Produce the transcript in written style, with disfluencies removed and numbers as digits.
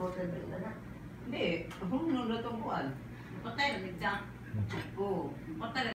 water break na na. Hindi, kung nung natungkuan. Patay, nagja. Oo. Patay,